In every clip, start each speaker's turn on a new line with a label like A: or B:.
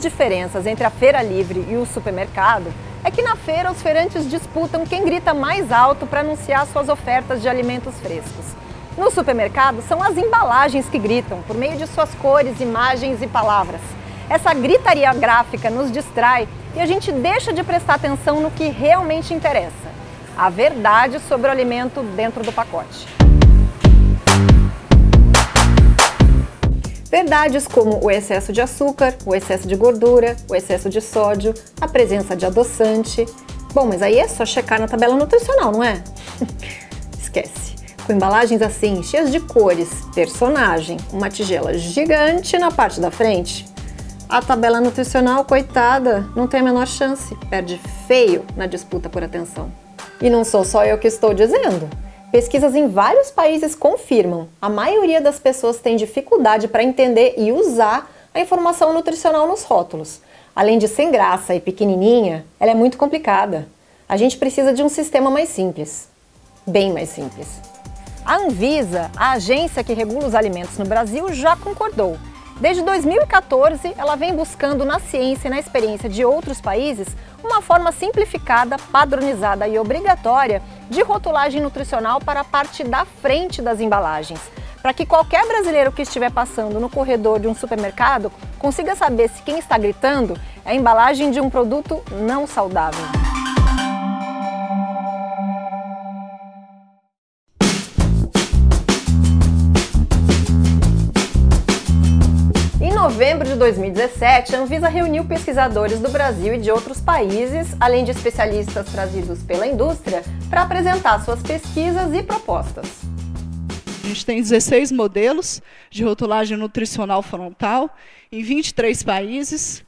A: diferenças entre a feira livre e o supermercado é que na feira os feirantes disputam quem grita mais alto para anunciar suas ofertas de alimentos frescos. No supermercado são as embalagens que gritam por meio de suas cores, imagens e palavras. Essa gritaria gráfica nos distrai e a gente deixa de prestar atenção no que realmente interessa: a verdade sobre o alimento dentro do pacote. Verdades como o excesso de açúcar, o excesso de gordura, o excesso de sódio, a presença de adoçante. Bom, mas aí é só checar na tabela nutricional, não é? Esquece. Com embalagens assim, cheias de cores, personagem, uma tigela gigante na parte da frente, a tabela nutricional, coitada, não tem a menor chance, perde feio na disputa por atenção. E não sou só eu que estou dizendo. Pesquisas em vários países confirmam: a maioria das pessoas tem dificuldade para entender e usar a informação nutricional nos rótulos. Além de sem graça e pequenininha, ela é muito complicada. A gente precisa de um sistema mais simples, bem mais simples. A Anvisa, a agência que regula os alimentos no Brasil, já concordou. Desde 2014, ela vem buscando na ciência e na experiência de outros países uma forma simplificada, padronizada e obrigatória de rotulagem nutricional para a parte da frente das embalagens, para que qualquer brasileiro que estiver passando no corredor de um supermercado consiga saber se quem está gritando é a embalagem de um produto não saudável. Em novembro de 2017, a Anvisa reuniu pesquisadores do Brasil e de outros países, além de especialistas trazidos pela indústria, para apresentar suas pesquisas e propostas.
B: A gente tem 16 modelos de rotulagem nutricional frontal em 23 países.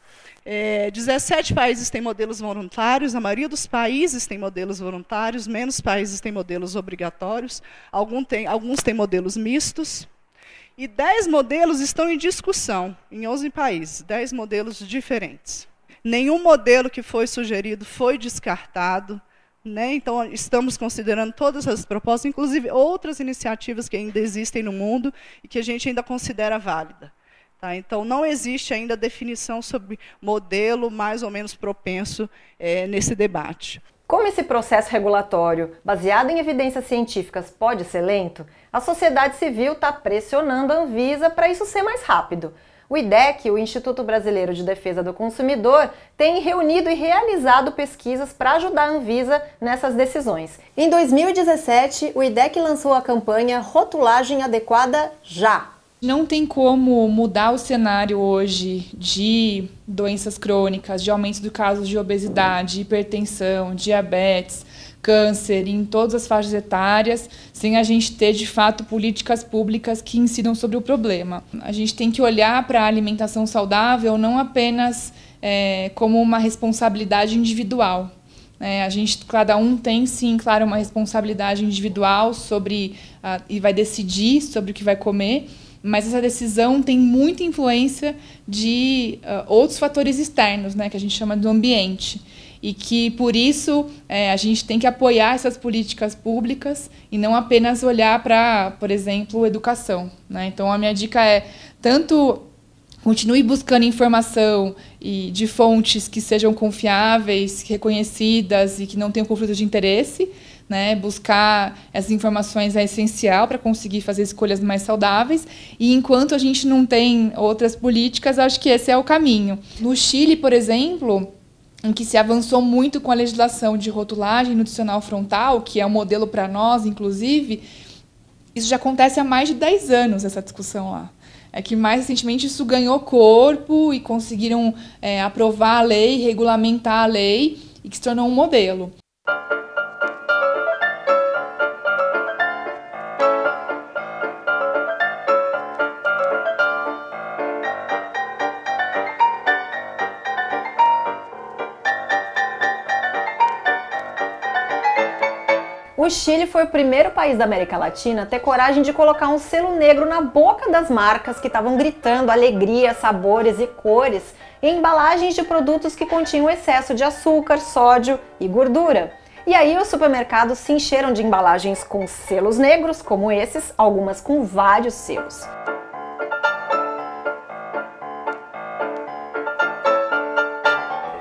B: 17 países têm modelos voluntários, a maioria dos países tem modelos voluntários, menos países têm modelos obrigatórios, alguns têm modelos mistos. E 10 modelos estão em discussão em 11 países, 10 modelos diferentes. Nenhum modelo que foi sugerido foi descartado, né? Então, estamos considerando todas as propostas, inclusive outras iniciativas que ainda existem no mundo e que a gente ainda considera válida. Tá? Então, não existe ainda definição sobre modelo mais ou menos propenso nesse debate.
A: Como esse processo regulatório, baseado em evidências científicas, pode ser lento, a sociedade civil está pressionando a Anvisa para isso ser mais rápido. O IDEC, o Instituto Brasileiro de Defesa do Consumidor, tem reunido e realizado pesquisas para ajudar a Anvisa nessas decisões. Em 2017, o IDEC lançou a campanha Rotulagem Adequada Já!
C: Não tem como mudar o cenário hoje de doenças crônicas, de aumento do caso de obesidade, hipertensão, diabetes, câncer em todas as faixas etárias, sem a gente ter, de fato, políticas públicas que incidam sobre o problema. A gente tem que olhar para a alimentação saudável não apenas como uma responsabilidade individual. Cada um tem, sim, claro, uma responsabilidade individual e vai decidir sobre o que vai comer, mas essa decisão tem muita influência de outros fatores externos, né, que a gente chama do ambiente. E que, por isso, a gente tem que apoiar essas políticas públicas e não apenas olhar para, por exemplo, educação, né? Então, a minha dica é, tanto continue buscando informação de fontes que sejam confiáveis, reconhecidas e que não tenham conflito de interesse, né? Buscar essas informações é essencial para conseguir fazer escolhas mais saudáveis. E enquanto a gente não tem outras políticas, acho que esse é o caminho. No Chile, por exemplo, em que se avançou muito com a legislação de rotulagem nutricional frontal, que é um modelo para nós, inclusive, isso já acontece há mais de 10 anos, essa discussão lá. É que mais recentemente isso ganhou corpo e conseguiram aprovar a lei, regulamentar a lei, e que se tornou um modelo.
A: O Chile foi o primeiro país da América Latina a ter coragem de colocar um selo negro na boca das marcas que estavam gritando alegria, sabores e cores em embalagens de produtos que continham excesso de açúcar, sódio e gordura. E aí os supermercados se encheram de embalagens com selos negros, como esses, algumas com vários selos.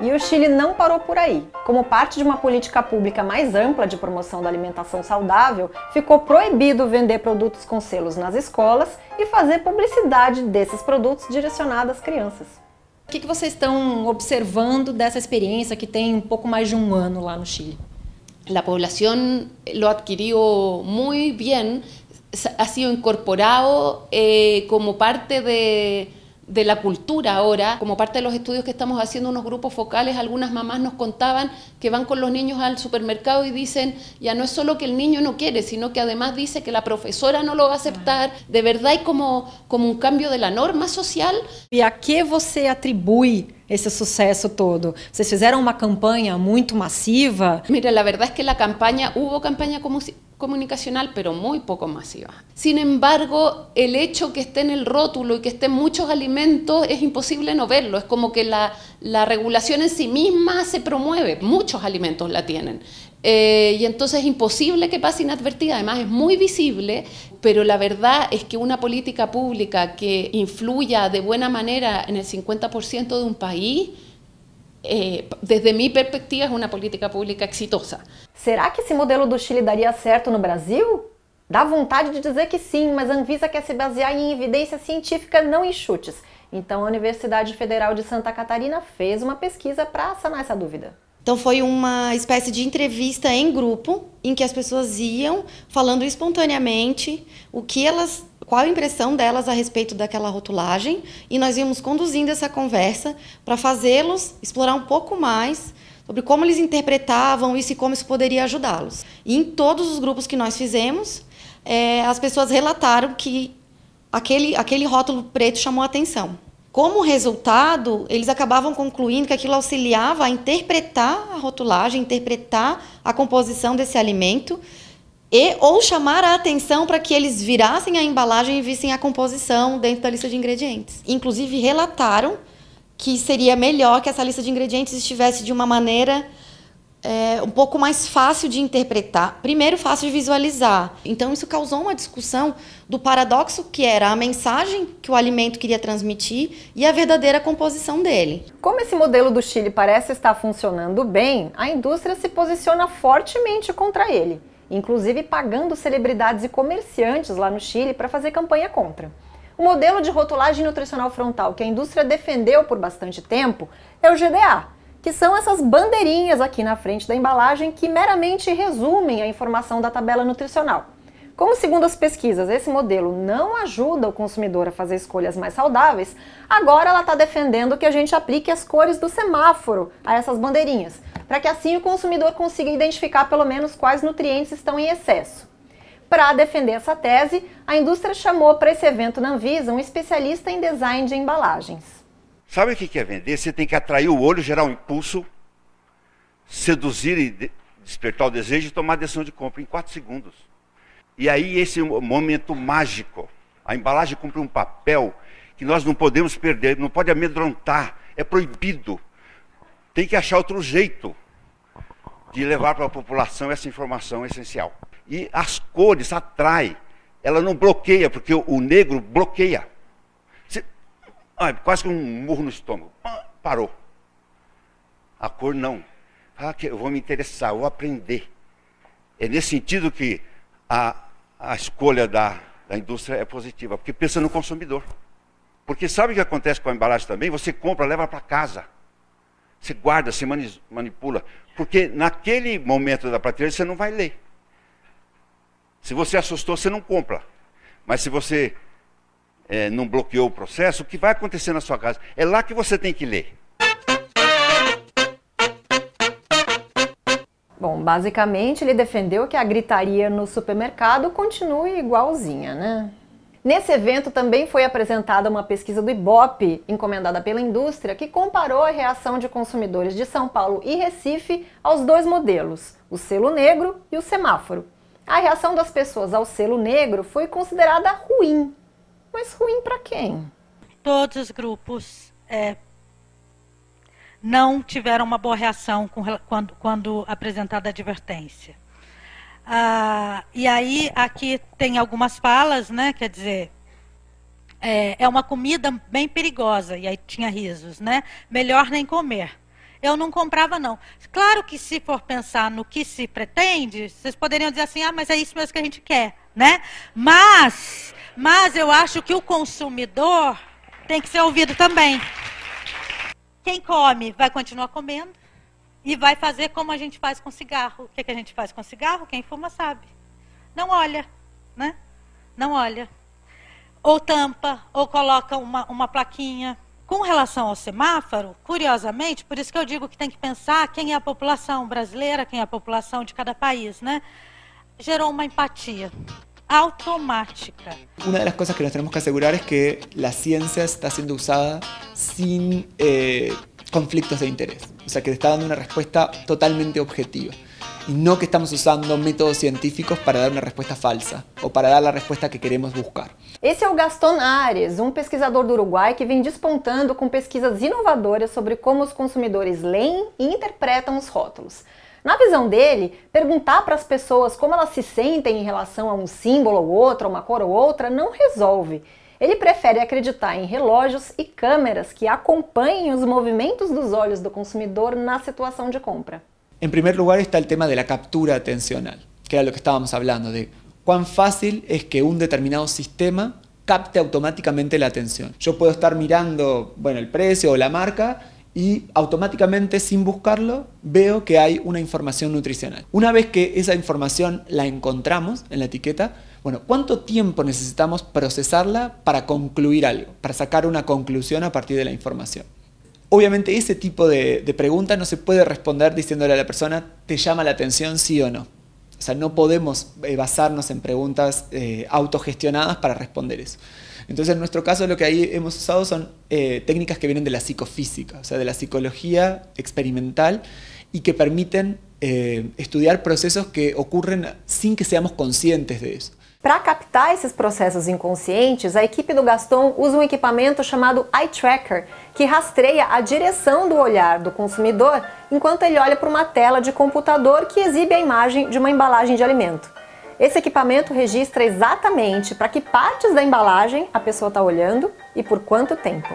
A: E o Chile não parou por aí. Como parte de uma política pública mais ampla de promoção da alimentação saudável, ficou proibido vender produtos com selos nas escolas e fazer publicidade desses produtos direcionada às crianças.
D: O que vocês estão observando dessa experiência que tem um pouco mais de um ano lá no Chile?
E: La población lo adquirió muy bien, ha sido incorporado como parte de la cultura ahora, como parte de los estudios que estamos haciendo, unos grupos focales. Algunas mamás nos contaban que van con los niños al supermercado y dicen, ya no es solo que el niño no quiere, sino que además dice que la profesora no lo va a aceptar. De verdad hay como un cambio de la norma social.
D: E a que você atribui esse sucesso todo? Vocês fizeram uma campanha muito massiva?
E: Mira, la verdad es que la campaña, hubo campaña comunicacional, pero muy poco masiva. Sin embargo, el hecho que esté en el rótulo y que estén muchos alimentos, es imposible no verlo. Es como que la regulación en sí misma se promueve, muchos alimentos la tienen. Y entonces es imposible que pase inadvertida, además es muy visible, pero la verdad es que una política pública que influya de buena manera en el 50% de un país, desde mi perspectiva, es una política pública exitosa.
A: Será que esse modelo do Chile daria certo no Brasil? Dá vontade de dizer que sim, mas a Anvisa quer se basear em evidência científica, não em chutes. Então a Universidade Federal de Santa Catarina fez uma pesquisa para sanar essa dúvida.
F: Então foi uma espécie de entrevista em grupo, em que as pessoas iam falando espontaneamente qual a impressão delas a respeito daquela rotulagem, e nós íamos conduzindo essa conversa para fazê-los explorar um pouco mais sobre como eles interpretavam isso e como isso poderia ajudá-los. E em todos os grupos que nós fizemos, as pessoas relataram que aquele rótulo preto chamou a atenção. Como resultado, eles acabavam concluindo que aquilo auxiliava a interpretar a rotulagem, interpretar a composição desse alimento, ou chamar a atenção para que eles virassem a embalagem e vissem a composição dentro da lista de ingredientes. Inclusive, relataram que seria melhor que essa lista de ingredientes estivesse de uma maneira um pouco mais fácil de interpretar. Primeiro, fácil de visualizar. Então, isso causou uma discussão do paradoxo que era a mensagem que o alimento queria transmitir e a verdadeira composição dele.
A: Como esse modelo do Chile parece estar funcionando bem, a indústria se posiciona fortemente contra ele, inclusive pagando celebridades e comerciantes lá no Chile para fazer campanha contra. O modelo de rotulagem nutricional frontal que a indústria defendeu por bastante tempo é o GDA, que são essas bandeirinhas aqui na frente da embalagem que meramente resumem a informação da tabela nutricional. Como, segundo as pesquisas, esse modelo não ajuda o consumidor a fazer escolhas mais saudáveis, agora ela está defendendo que a gente aplique as cores do semáforo a essas bandeirinhas, para que assim o consumidor consiga identificar pelo menos quais nutrientes estão em excesso. Para defender essa tese, a indústria chamou para esse evento na Anvisa um especialista em design de embalagens.
G: Sabe o que é vender? Você tem que atrair o olho, gerar um impulso, seduzir e despertar o desejo e tomar a decisão de compra em 4 segundos. E aí esse é o momento mágico. A embalagem cumpre um papel que nós não podemos perder, não pode amedrontar, é proibido. Tem que achar outro jeito de levar para a população essa informação essencial. E as cores atraem, ela não bloqueia, porque o negro bloqueia. Quase que um murro no estômago. Parou. A cor não. Eu vou me interessar, eu vou aprender. É nesse sentido que a escolha da indústria é positiva, porque pensa no consumidor. Porque sabe o que acontece com a embalagem também? Você compra, leva para casa. Você guarda, você manipula. Porque naquele momento da prateleira você não vai ler. Se você assustou, você não compra. Mas se você não bloqueou o processo, o que vai acontecer na sua casa? É lá que você tem que ler.
A: Bom, basicamente ele defendeu que a gritaria no supermercado continue igualzinha, né? Nesse evento também foi apresentada uma pesquisa do Ibope, encomendada pela indústria, que comparou a reação de consumidores de São Paulo e Recife aos dois modelos, o selo negro e o semáforo. A reação das pessoas ao selo negro foi considerada ruim. Mas ruim para quem?
H: Todos os grupos não tiveram uma boa reação quando apresentada a advertência. E aí, aqui tem algumas falas, né? Quer dizer, é uma comida bem perigosa, e aí tinha risos, né? Melhor nem comer. eu não comprava, não. Claro que se for pensar no que se pretende, vocês poderiam dizer assim, ah, mas é isso mesmo que a gente quer, né? Mas eu acho que o consumidor tem que ser ouvido também. Quem come vai continuar comendo e vai fazer como a gente faz com cigarro. O que a gente faz com cigarro? Quem fuma sabe. Não olha, né? Não olha. Ou tampa, ou coloca uma plaquinha. Com relação ao semáforo, curiosamente, por isso que eu digo que tem que pensar quem é a população brasileira, quem é a população de cada país, né? Gerou uma empatia automática.
I: Una de las cosas que nos tenemos que asegurar es que la ciencia está siendo usada sin conflictos de interés. O sea, que está dando una respuesta totalmente objetiva. Y no que estamos usando métodos científicos para dar una respuesta falsa o para dar la respuesta que queremos buscar.
A: Esse é o Gaston Ares, um pesquisador do Uruguai que vem despontando com pesquisas inovadoras sobre como os consumidores leem e interpretam os rótulos. Na visão dele, perguntar para as pessoas como elas se sentem em relação a um símbolo ou outro, a uma cor ou outra, não resolve. Ele prefere acreditar em relógios e câmeras que acompanhem os movimentos dos olhos do consumidor na situação de compra.
I: En primer lugar está el tema de la captura atencional, que era lo que estábamos hablando, de cuán fácil es que un determinado sistema capte automáticamente la atención. Yo puedo estar mirando, bueno, el precio o la marca y automáticamente, sin buscarlo, veo que hay una información nutricional. Una vez que esa información la encontramos en la etiqueta, bueno, ¿cuánto tiempo necesitamos procesarla para concluir algo, para sacar una conclusión a partir de la información? Obviamente ese tipo de pregunta no se puede responder diciéndole a la persona, ¿te llama la atención sí o no? O sea, no podemos basarnos en preguntas autogestionadas para responder eso. Entonces, en nuestro caso, lo que ahí hemos usado son técnicas que vienen de la psicofísica, o sea, de la psicología experimental y que permiten estudiar procesos que ocurren sin que seamos conscientes de eso.
A: Para captar esses processos inconscientes, a equipe do Gaston usa um equipamento chamado Eye Tracker, que rastreia a direção do olhar do consumidor enquanto ele olha para uma tela de computador que exibe a imagem de uma embalagem de alimento. Esse equipamento registra exatamente para que partes da embalagem a pessoa está olhando e por quanto tempo.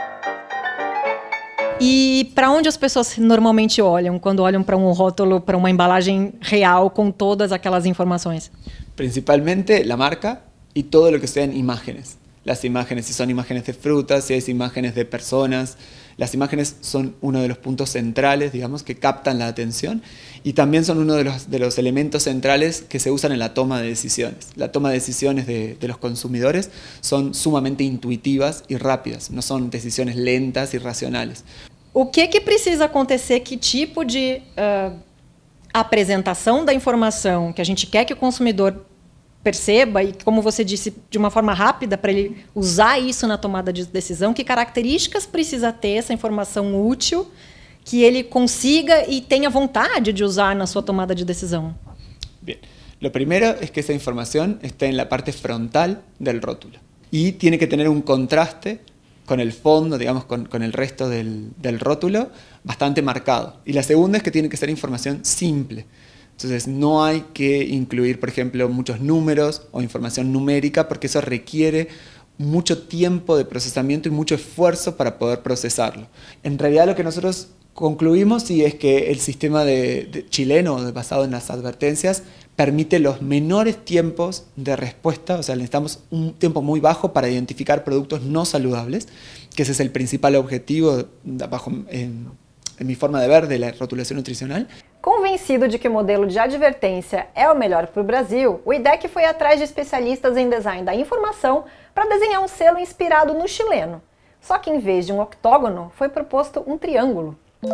D: E para onde as pessoas normalmente olham quando olham para um rótulo, para uma embalagem real com todas aquelas informações?
I: Principalmente la marca y todo lo que sean imágenes. Las imágenes, si son imágenes de frutas, si es imágenes de personas. Las imágenes son uno de los puntos centrales, digamos, que captan la atención y también son uno de los elementos centrales que se usan en la toma de decisiones. La toma de decisiones de los consumidores son sumamente intuitivas y rápidas, no son decisiones lentas y racionales.
D: O que precisa acontecer, que tipo de apresentação da informação que a gente quer que o consumidor perceba e, como você disse, de uma forma rápida para ele usar isso na tomada de decisão, que características precisa ter essa informação útil que ele consiga e tenha vontade de usar na sua tomada de decisão?
I: Bien. Lo primero es que esa información esté en la parte frontal del rótulo y tiene que tener un contraste con el fondo, digamos, con el resto del rótulo bastante marcado. Y la segunda es que tiene que ser información simple. Entonces no hay que incluir, por ejemplo, muchos números o información numérica porque eso requiere mucho tiempo de procesamiento y mucho esfuerzo para poder procesarlo. En realidad lo que nosotros concluimos sí es que el sistema chileno basado en las advertencias permite los menores tiempos de respuesta, o sea, necesitamos un tiempo muy bajo para identificar productos no saludables, que ese es el principal objetivo en mi forma de ver de la rotulación nutricional.
A: Convencido de que o modelo de advertência é o melhor para o Brasil, o IDEC foi atrás de especialistas em design da informação para desenhar um selo inspirado no chileno. Só que em vez de um octógono, foi proposto um triângulo.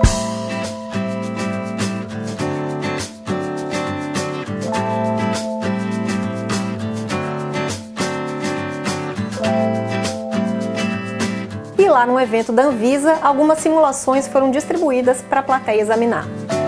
A: E lá no evento da Anvisa, algumas simulações foram distribuídas para a plateia examinar.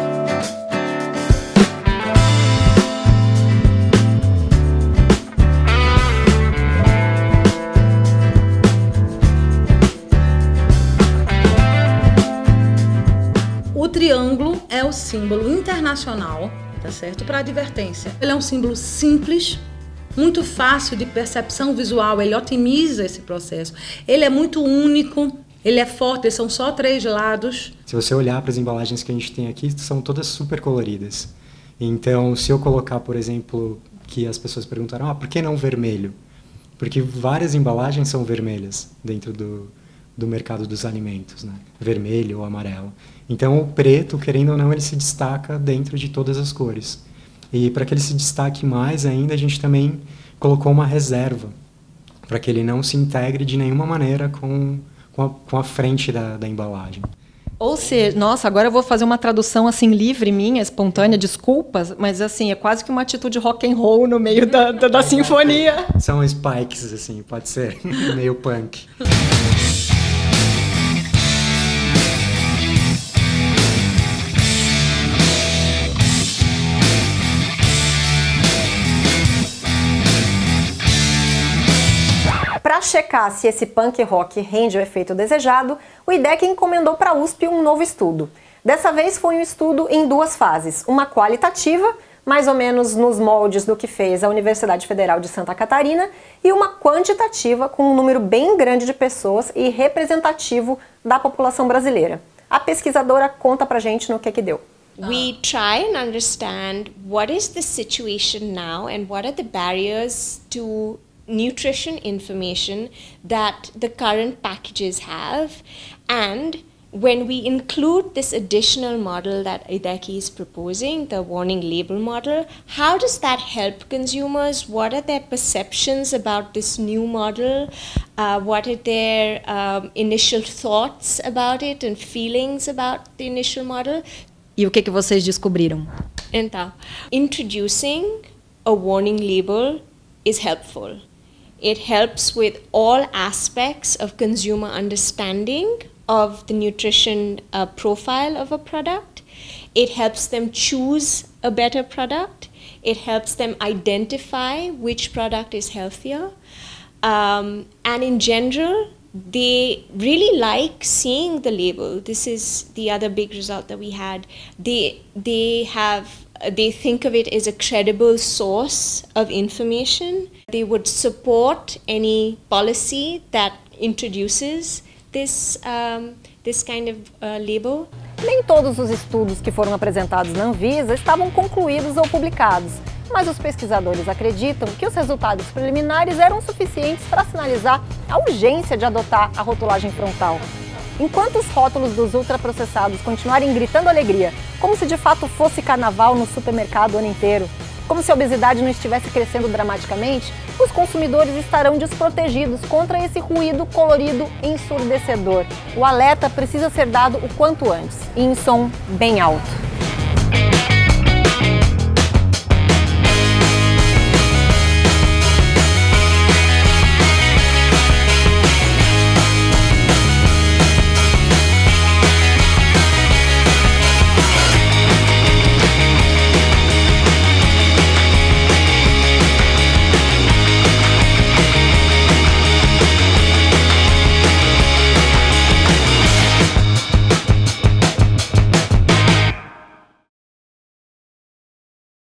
J: O triângulo é o símbolo internacional, tá certo, para advertência. Ele é um símbolo simples, muito fácil de percepção visual, ele otimiza esse processo. Ele é muito único, Ele é forte, são só 3 lados.
K: Se você olhar para as embalagens que a gente tem aqui, são todas super coloridas. Então, se eu colocar, por exemplo, que as pessoas perguntaram, por que não vermelho? Porque várias embalagens são vermelhas dentro do mercado dos alimentos, né? Vermelho ou amarelo. Então, o preto, querendo ou não, ele se destaca dentro de todas as cores. E para que ele se destaque mais ainda, a gente também colocou uma reserva, para que ele não se integre de nenhuma maneira com a frente da embalagem.
D: Ou seja, nossa, agora eu vou fazer uma tradução assim livre minha, espontânea, desculpas, mas assim, é quase que uma atitude rock and roll no meio da sinfonia.
K: São spikes, assim, pode ser, meio punk.
A: Para checar se esse punk rock rende o efeito desejado, o IDEC encomendou para a USP um novo estudo. Dessa vez foi um estudo em 2 fases, uma qualitativa, mais ou menos nos moldes do que fez a Universidade Federal de Santa Catarina, e uma quantitativa com um número bem grande de pessoas e representativo da população brasileira. A pesquisadora conta pra gente no que deu.
L: We try and understand what is the situation now and what are the barriers to nutrition information that the current packages have, and when we include this additional model that IDECI is proposing, the warning label model, how does that help consumers? What are their perceptions about this new model? What are their initial thoughts about it and feelings about the initial model?
D: E o que vocês descobriram?
L: Então, introducing a warning label is helpful. It helps with all aspects of consumer understanding of the nutrition profile of a product. It helps them choose a better product. It helps them identify which product is healthier. And in general, they really like seeing the label. This is the other big result that we had. They think of it as a credible source of information. They would support any policy that introduces this kind of label.
A: Nem todos os estudos que foram apresentados na Anvisa estavam concluídos ou publicados, mas os pesquisadores acreditam que os resultados preliminares eram suficientes para sinalizar a urgência de adotar a rotulagem frontal. Enquanto os rótulos dos ultraprocessados continuarem gritando alegria, como se de fato fosse carnaval no supermercado o ano inteiro, como se a obesidade não estivesse crescendo dramaticamente, os consumidores estarão desprotegidos contra esse ruído colorido ensurdecedor. O alerta precisa ser dado o quanto antes, e em som bem alto.